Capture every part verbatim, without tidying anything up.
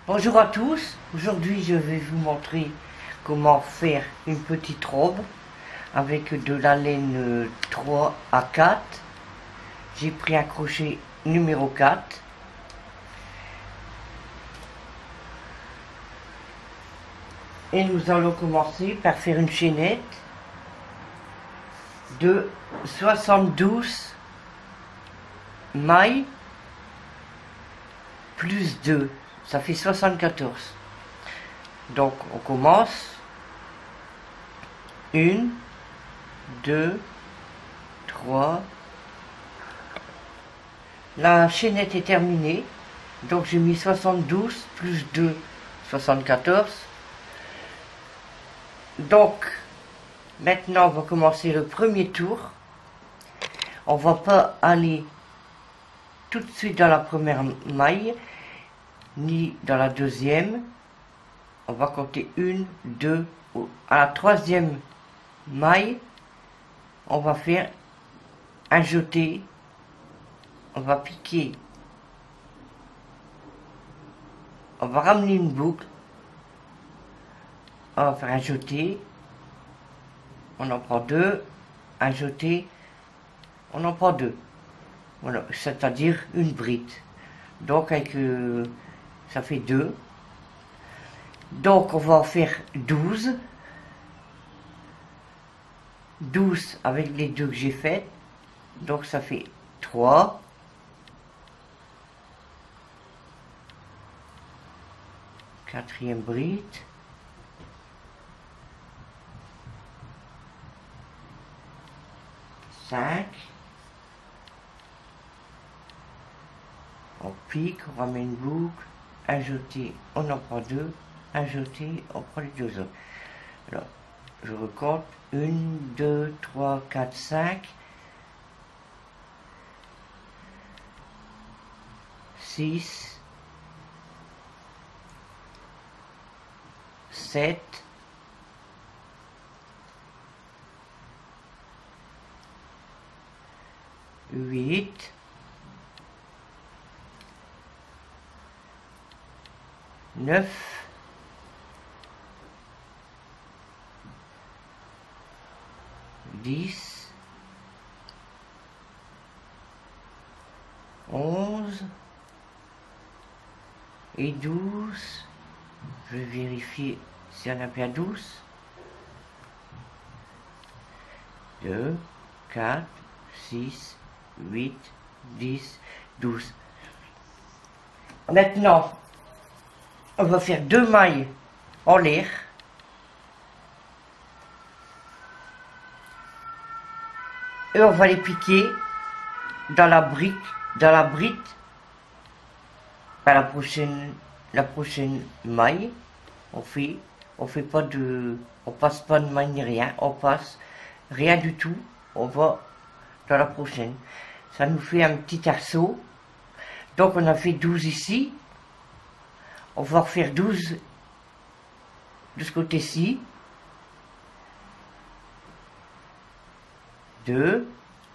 Bonjour à tous, aujourd'hui je vais vous montrer comment faire une petite robe avec de la laine trois à quatre. J'ai pris un crochet numéro quatre. Et nous allons commencer par faire une chaînette de soixante-douze mailles plus deux. Ça fait soixante-quatorze. Donc on commence. Une, deux, trois. La chaînette est terminée. Donc j'ai mis soixante-douze plus deux, soixante-quatorze. Donc maintenant on va commencer le premier tour. On va pas aller tout de suite dans la première maille ni dans la deuxième. On va compter une, deux, à la troisième maille, on va faire un jeté, on va piquer, on va ramener une boucle, on va faire un jeté, on en prend deux, un jeté, on en prend deux, voilà, c'est-à-dire une bride. Donc avec euh, ça fait deux. Donc on va en faire douze. douze avec les deux que j'ai fait. Donc ça fait trois. Quatrième bride. cinq. On pique, on ramène une boucle, un jeté, on en prend deux, un jeté, on prend les deux autres. Alors, je recompte, un, deux, trois, quatre, cinq, six, sept, huit, neuf, dix, onze et douze. Je vais vérifier s'il y en a bien douze. deux, quatre, six, huit, dix, douze. Maintenant, on va faire deux mailles en l'air. Et on va les piquer dans la brique, dans la bride, à la prochaine, la prochaine maille. On fait, on fait pas de, on passe pas de maille ni rien, on passe rien du tout. On va dans la prochaine. Ça nous fait un petit arceau. Donc on a fait douze ici. On va refaire douze de ce côté-ci. deux.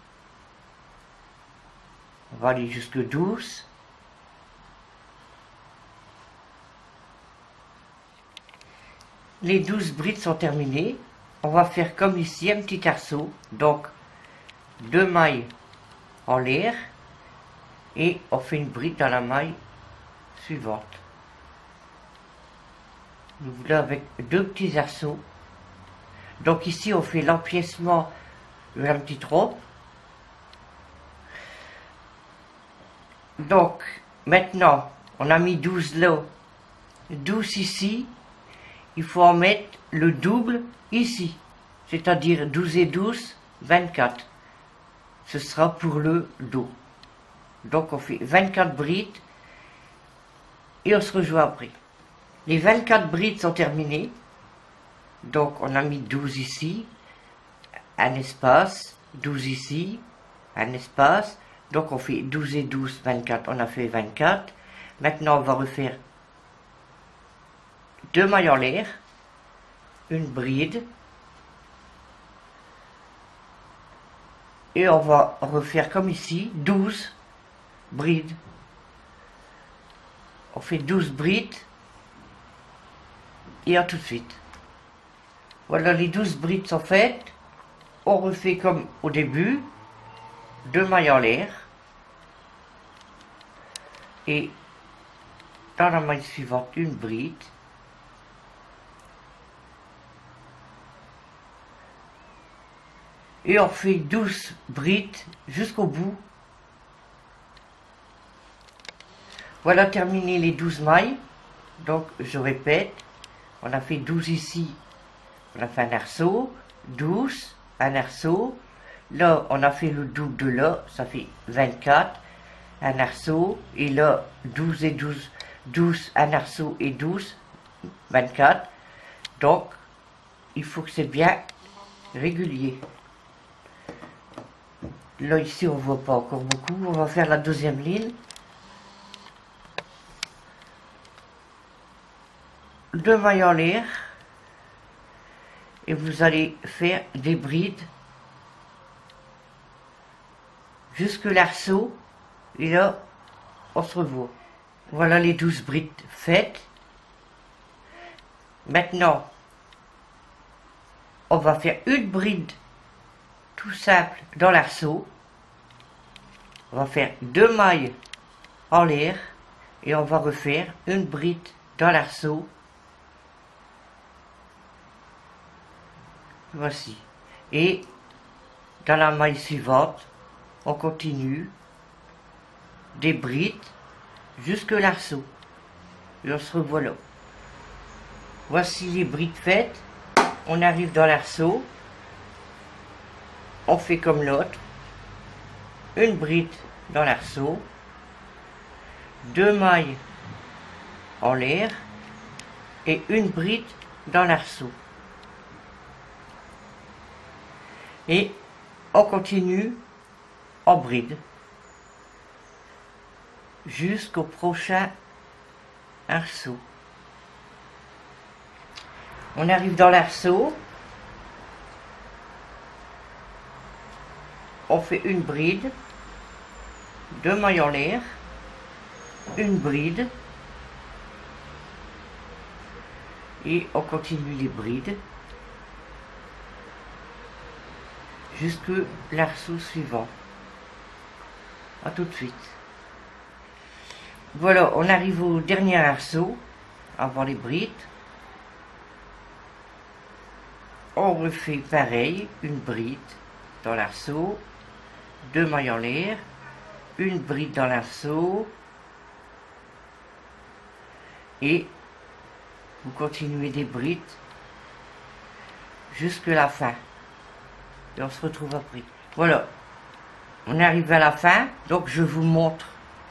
On va aller jusque douze. Les douze brides sont terminées. On va faire comme ici un petit arceau. Donc deux mailles en l'air et on fait une bride dans la maille suivante. Nous voulons avec deux petits arceaux. Donc ici on fait l'empiècement de la petite robe. Donc maintenant on a mis douze là, douze ici. Il faut en mettre le double ici, c'est-à-dire douze et douze, vingt-quatre. Ce sera pour le dos. Donc on fait vingt-quatre brides et on se rejoint après. Les vingt-quatre brides sont terminées. Donc on a mis douze ici, un espace, douze ici, un espace. Donc on fait douze et douze, vingt-quatre. On a fait vingt-quatre. Maintenant on va refaire deux mailles en l'air, une bride, et on va refaire comme ici, douze brides. On fait douze brides et à tout de suite. Voilà, les douze brides sont faites. On refait comme au début, deux mailles en l'air. Et dans la maille suivante, une bride. Et on fait douze brides jusqu'au bout. Voilà terminé les douze mailles. Donc je répète, on a fait douze ici, on a fait un arceau, douze, un arceau. Là on a fait le double de là, ça fait vingt-quatre, un arceau. Et là douze et douze, douze, un arceau et douze, vingt-quatre. Donc il faut que c'est bien régulier. Là ici on voit pas encore beaucoup, on va faire la deuxième ligne. Deux mailles en l'air et vous allez faire des brides jusque l'arceau et là on se revoit. Voilà les douze brides faites. Maintenant on va faire une bride tout simple dans l'arceau. On va faire deux mailles en l'air et on va refaire une bride dans l'arceau. Voici. Et dans la maille suivante, on continue des brides jusque l'arceau. Et on se revoit là. Voici les brides faites. On arrive dans l'arceau. On fait comme l'autre. Une bride dans l'arceau. Deux mailles en l'air. Et une bride dans l'arceau. Et on continue en bride jusqu'au prochain arceau. On arrive dans l'arceau, on fait une bride, deux mailles en l'air, une bride et on continue les brides jusque l'arceau suivant. A tout de suite. Voilà, on arrive au dernier arceau avant les brides. On refait pareil, une bride dans l'arceau, deux mailles en l'air, une bride dans l'arceau et vous continuez des brides jusque la fin. Et on se retrouve après. Voilà, on arrive à la fin, donc je vous montre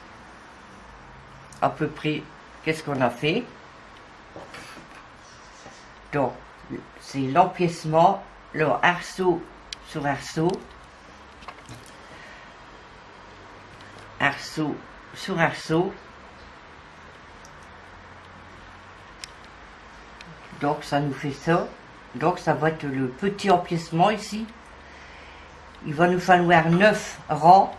à peu près qu'est-ce qu'on a fait. Donc, c'est l'empiècement, le arceau sur arceau, arceau sur arceau. Donc ça nous fait ça. Donc ça va être le petit empiècement ici. Il va nous falloir neuf rangs.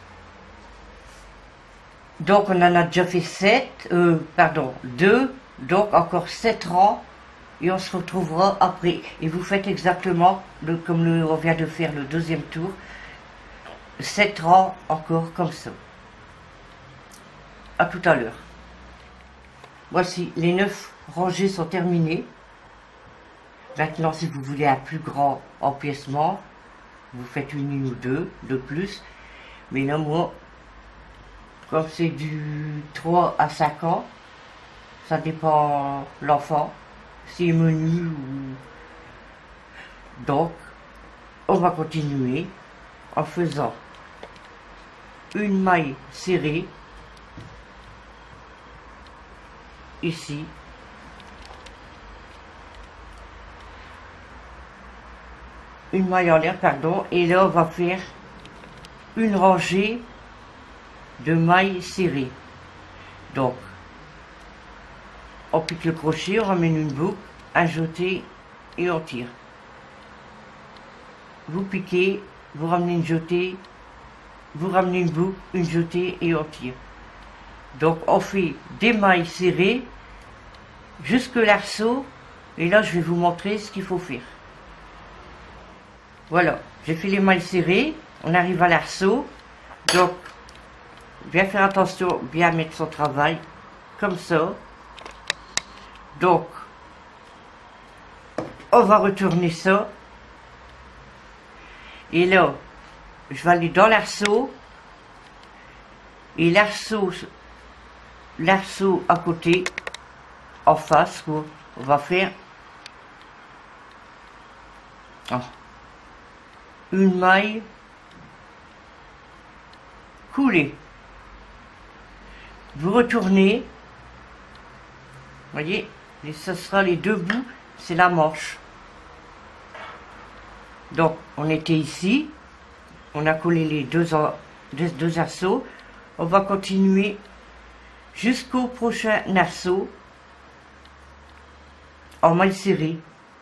Donc on en a déjà fait sept, euh, pardon, deux, donc encore sept rangs. Et on se retrouvera après. Et vous faites exactement le, comme le, on vient de faire le deuxième tour. sept rangs encore comme ça. À tout à l'heure. Voici, les neuf rangées sont terminées. Maintenant, si vous voulez un plus grand empiècement, vous faites une ligne ou deux de plus. Mais là, moi, comme c'est du trois à cinq ans, ça dépend de l'enfant, si est menu ou... Donc, on va continuer en faisant une maille serrée ici, une maille en l'air, pardon, et là on va faire une rangée de mailles serrées. Donc, on pique le crochet, on ramène une boucle, un jeté et on tire. Vous piquez, vous ramenez une jetée, vous ramenez une boucle, une jetée et on tire. Donc on fait des mailles serrées jusque l'arceau Et là, je vais vous montrer ce qu'il faut faire. Voilà, j'ai fait les mailles serrées. On arrive à l'arceau. Donc, bien faire attention, bien mettre son travail. Comme ça. Donc, on va retourner ça. Et là, je vais aller dans l'arceau. Et l'arceau, l'arceau à côté, en face, quoi, on va faire oh, une maille coulée. Vous retournez, voyez, et ce sera les deux bouts, c'est la manche. Donc, on était ici, on a collé les deux, deux, deux arceaux. On va continuer jusqu'au prochain arceau en maille serrée.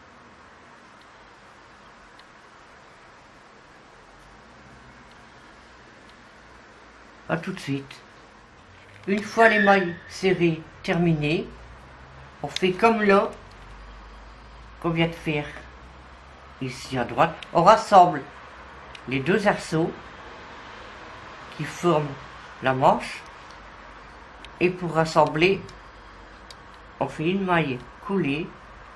A tout de suite. Une fois les mailles serrées terminées, on fait comme là qu'on vient de faire ici à droite. On rassemble les deux arceaux qui forment la manche, et pour rassembler on fait une maille coulée.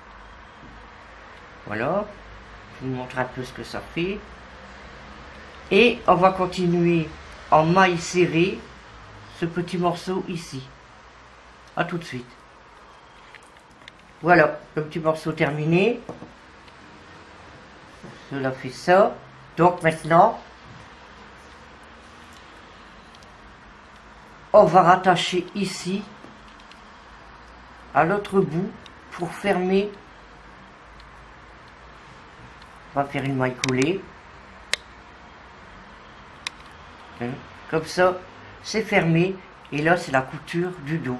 Voilà, je vous montre un peu ce que ça fait, et on va continuer en maille serrée ce petit morceau ici. À tout de suite. Voilà, le petit morceau terminé. Cela fait ça. Donc maintenant on va rattacher ici à l'autre bout pour fermer. On va faire une maille coulée. Comme ça, c'est fermé. Et là, c'est la couture du dos.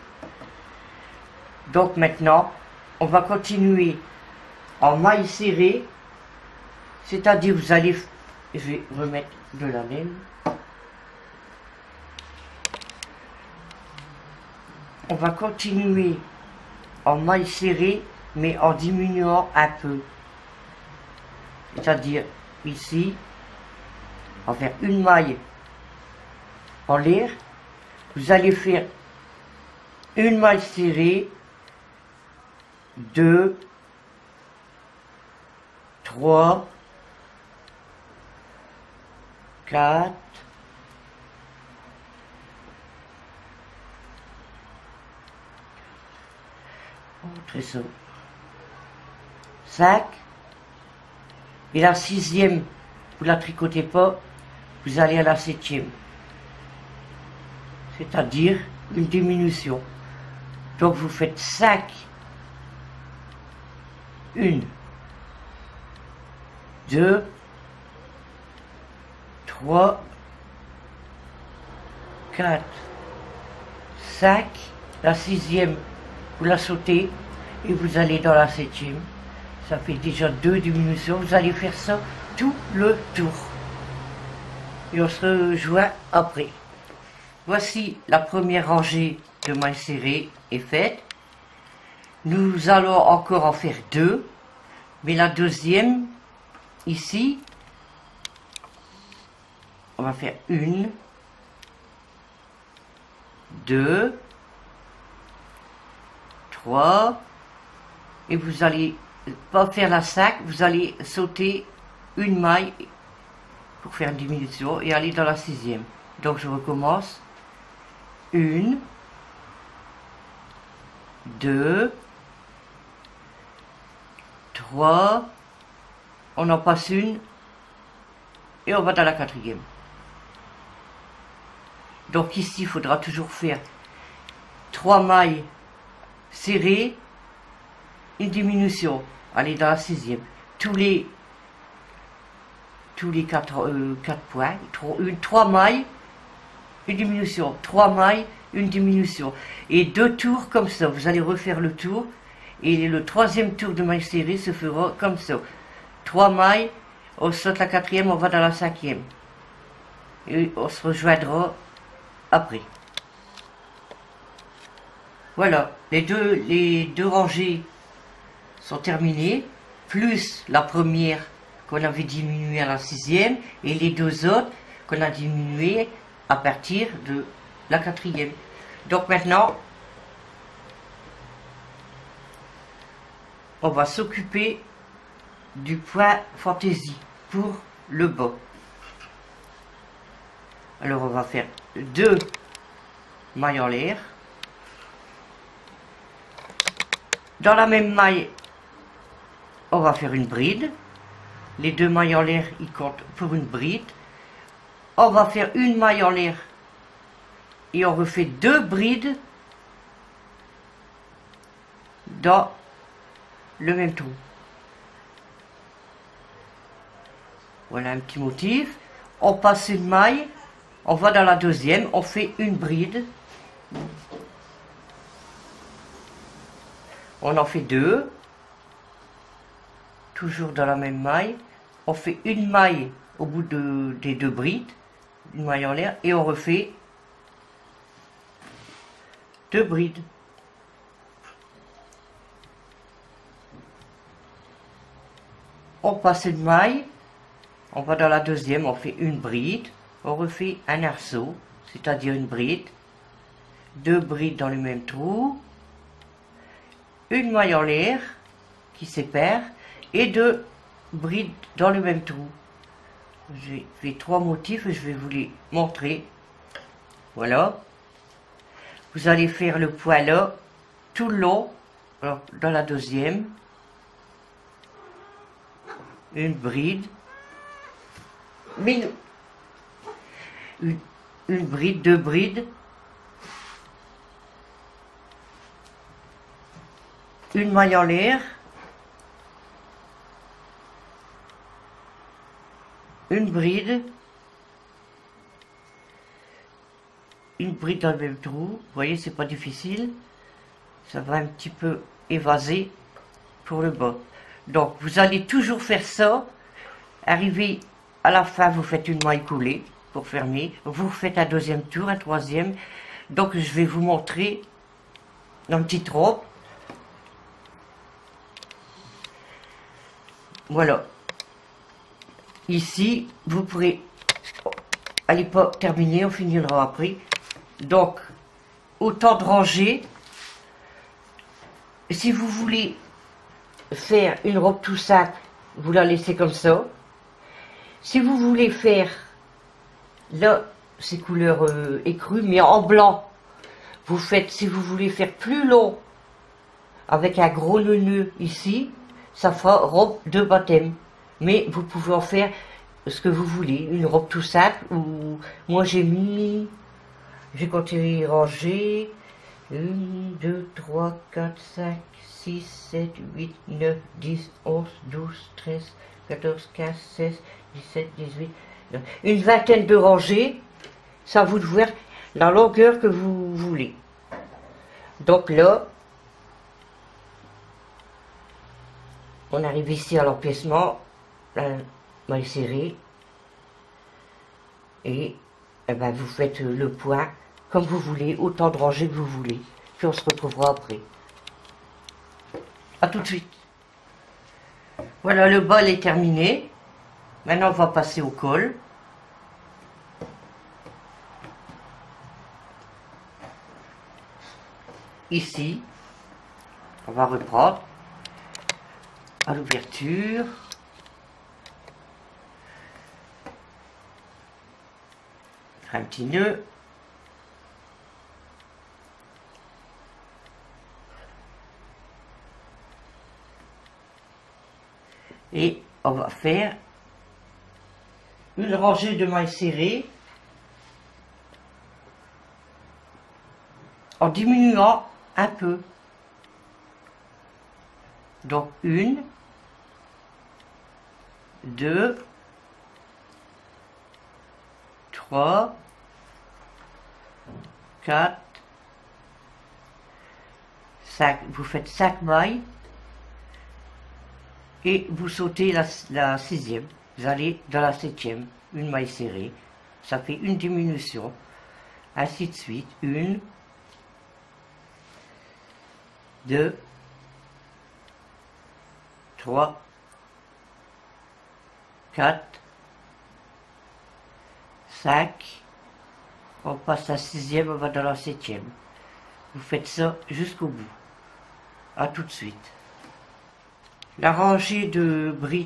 Donc maintenant, on va continuer en maille serrée. C'est-à-dire, vous allez... Je vais remettre de la laine. On va continuer en maille serrée, mais en diminuant un peu. C'est-à-dire, ici, on va faire une maille en l'air. Vous allez faire une maille serrée, deux, trois, quatre, très ça, cinq, et la sixième, vous la tricotez pas, vous allez à la septième, c'est-à-dire une diminution. Donc vous faites cinq, une, deux, trois, quatre, cinq, la sixième, vous la sautez et vous allez dans la septième. Ça fait déjà deux diminutions. Vous allez faire ça tout le tour. Et on se rejoint après. Voici la première rangée de mailles serrées est faite. Nous allons encore en faire deux. Mais la deuxième, ici, on va faire une, deux, trois, et vous allez pas faire la cinq, vous allez sauter une maille pour faire une diminution et aller dans la sixième. Donc je recommence. Une, deux, trois, on en passe une et on va dans la quatrième. Donc ici il faudra toujours faire trois mailles serrées, une diminution, aller dans la sixième. Tous les tous les quatre, euh, quatre points, trois, une, trois mailles, une diminution, trois mailles, une diminution. Et deux tours comme ça, vous allez refaire le tour. Et le troisième tour de maille serrée se fera comme ça. Trois mailles, on saute la quatrième, on va dans la cinquième. Et on se rejoindra après. Voilà, les deux, les deux rangées sont terminées, plus la première qu'on avait diminuée à la sixième, et les deux autres qu'on a diminuées à partir de la quatrième. Donc maintenant, on va s'occuper du point fantaisie pour le bas. Alors on va faire deux mailles en l'air. Dans la même maille, on va faire une bride. Les deux mailles en l'air, ils comptent pour une bride. On va faire une maille en l'air et on refait deux brides dans le même trou. Voilà un petit motif. On passe une maille, on va dans la deuxième, on fait une bride. On en fait deux, toujours dans la même maille. On fait une maille au bout de, des deux brides, une maille en l'air, et on refait deux brides. On passe une maille, on va dans la deuxième, on fait une bride, on refait un arceau, c'est-à-dire une bride, deux brides dans le même trou, une maille en l'air qui sépare et deux brides dans le même trou. J'ai fait trois motifs et je vais vous les montrer. Voilà. Vous allez faire le point là tout le long. Alors, dans la deuxième, une bride, une, une, une bride, deux brides, une maille en l'air, une bride, une bride dans le même trou. Vous voyez, c'est pas difficile, ça va un petit peu évaser pour le bas. Donc vous allez toujours faire ça. Arrivé à la fin, vous faites une maille coulée pour fermer, vous faites un deuxième tour, un troisième. Donc je vais vous montrer dans une petite robe. Voilà. Ici, vous pourrez... Allez pas terminer, on finira après. Donc, autant de ranger. Si vous voulez faire une robe tout simple, vous la laissez comme ça. Si vous voulez faire, là, c'est couleur euh, écrue, mais en blanc, vous faites, si vous voulez faire plus long, avec un gros nœud ici, ça fera robe de baptême. Mais vous pouvez en faire ce que vous voulez, une robe tout simple, ou moi j'ai mis, j'ai compté ranger, un, deux, trois, quatre, cinq, six, sept, huit, neuf, dix, onze, douze, treize, quatorze, quinze, seize, dix-sept, dix-huit, une vingtaine de rangées, ça vous de voir la longueur que vous voulez. Donc là, on arrive ici à l'empiècement, la maille serrée, et eh ben, vous faites le point comme vous voulez, autant de rangées que vous voulez, puis on se retrouvera après. A tout de suite. Voilà, le bol est terminé. Maintenant on va passer au col. Ici, on va reprendre à l'ouverture. Un petit nœud. Et on va faire une rangée de mailles serrées en diminuant un peu. Donc une, deux, trois, quatre, cinq. Vous faites cinq mailles et vous sautez la, la sixième. Vous allez dans la septième, une maille serrée. Ça fait une diminution. Ainsi de suite. Une, deux, trois, quatre, cinq, on passe à la sixième, on va dans la septième. Vous faites ça jusqu'au bout. À tout de suite. La rangée de brides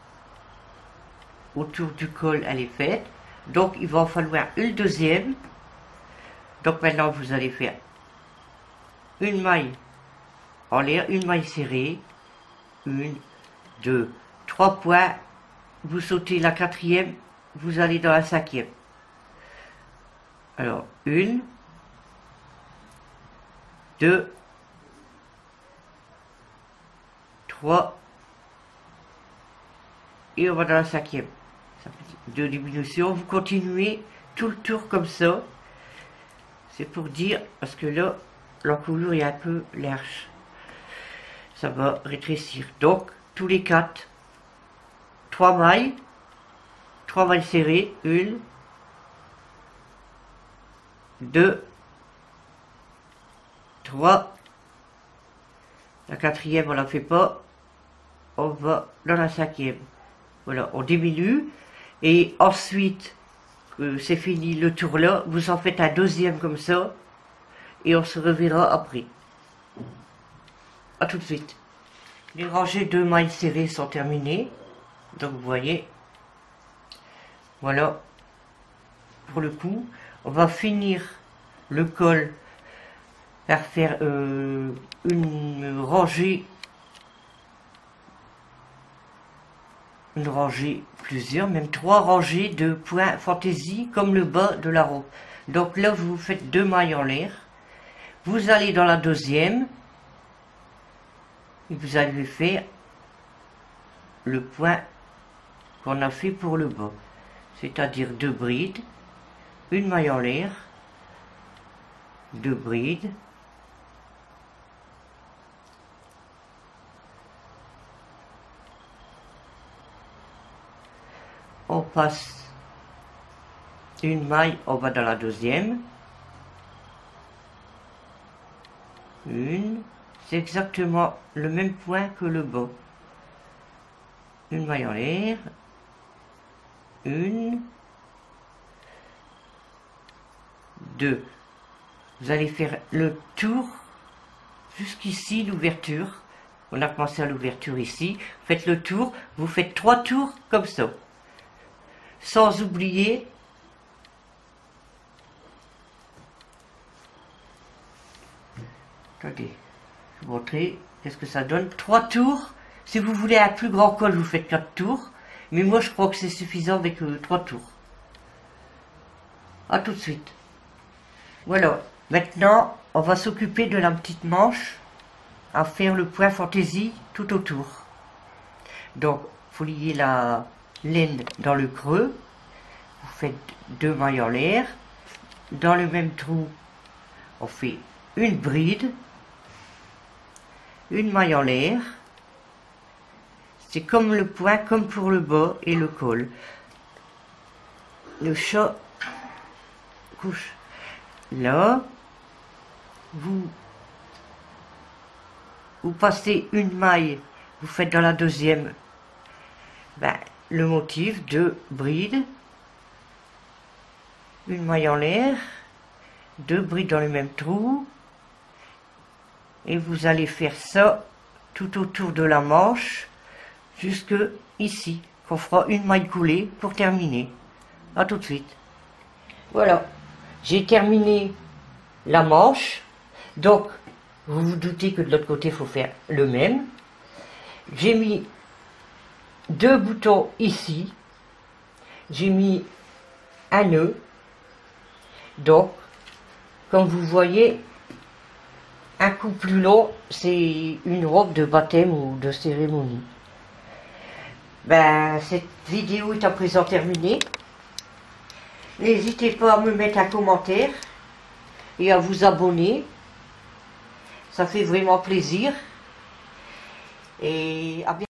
autour du col, elle est faite. Donc il va en falloir une deuxième. Donc maintenant vous allez faire une maille en l'air, une maille serrée, une, deux, trois points, vous sautez la quatrième, vous allez dans la cinquième. Alors une, deux, trois, et on va dans la cinquième. Ça fait deux diminutions, vous continuez tout le tour comme ça. C'est pour dire, parce que là, l'encolure est un peu large. Ça va rétrécir. Donc, tous les quatre, trois mailles, trois mailles serrées, une, deux, trois, la quatrième on la fait pas, on va dans la cinquième. Voilà, on diminue, et ensuite, que c'est fini le tour là, vous en faites un deuxième comme ça, et on se reverra après. A tout de suite. Les rangées de mailles serrées sont terminées. Donc vous voyez, voilà, pour le coup, on va finir le col par faire euh, une rangée, une rangée, plusieurs, même trois rangées de points fantaisie comme le bas de la robe. Donc là, vous faites deux mailles en l'air, vous allez dans la deuxième, et vous allez faire le point qu'on a fait pour le bas, c'est-à-dire deux brides, une maille en l'air, deux brides, on passe une maille, on va dans la deuxième, une, c'est exactement le même point que le bas, une maille en l'air, une, deux, vous allez faire le tour jusqu'ici, l'ouverture, on a commencé à l'ouverture ici, faites le tour, vous faites trois tours comme ça, sans oublier attendez, je vais vous montrer qu'est-ce que ça donne. Trois tours. Si vous voulez un plus grand col, vous faites quatre tours. Mais moi, je crois que c'est suffisant avec euh, trois tours. A tout de suite. Voilà. Maintenant, on va s'occuper de la petite manche à faire le point fantaisie tout autour. Donc, il faut lier la laine dans le creux. Vous faites deux mailles en l'air. Dans le même trou, on fait une bride. Une maille en l'air, c'est comme le point, comme pour le bas et le col. Le chat couche là, vous, vous passez une maille, vous faites dans la deuxième ben, le motif de bride, une maille en l'air, deux brides dans le même trou, et vous allez faire ça tout autour de la manche jusque ici, qu'on fera une maille coulée pour terminer. A tout de suite. Voilà, j'ai terminé la manche, donc vous vous doutez que de l'autre côté il faut faire le même. J'ai mis deux boutons ici, j'ai mis un nœud, donc comme vous voyez, un coup plus long, c'est une robe de baptême ou de cérémonie. Ben, cette vidéo est à présent terminée. N'hésitez pas à me mettre un commentaire et à vous abonner. Ça fait vraiment plaisir. Et à bientôt.